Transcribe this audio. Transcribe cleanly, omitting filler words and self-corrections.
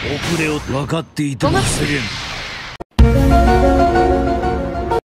遅れを分かっていても防げん。